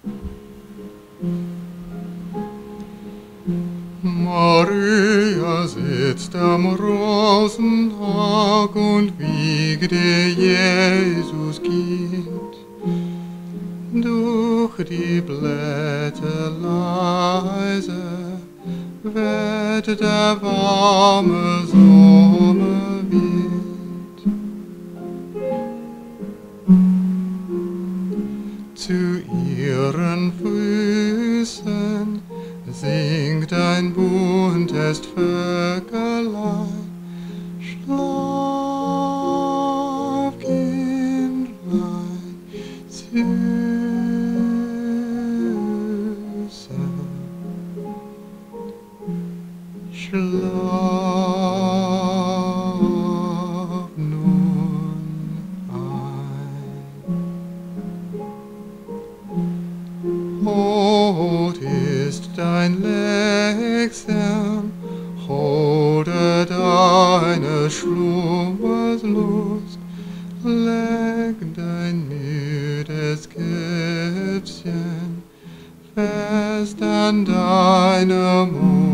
Maria sitzt am Rosentag und wiegt ihr Jesuskind. Durch die Blätter leise weht der warme Sommerwind. Zu ihren Füßen singt ein buntes Vögelein. Schlaf, Kindlein, süße. Schlaf nun ein. Rot ist dein Lächeln, holde deine Schlummerslust, leg dein müdes Köpfchen fest an deinem Mund.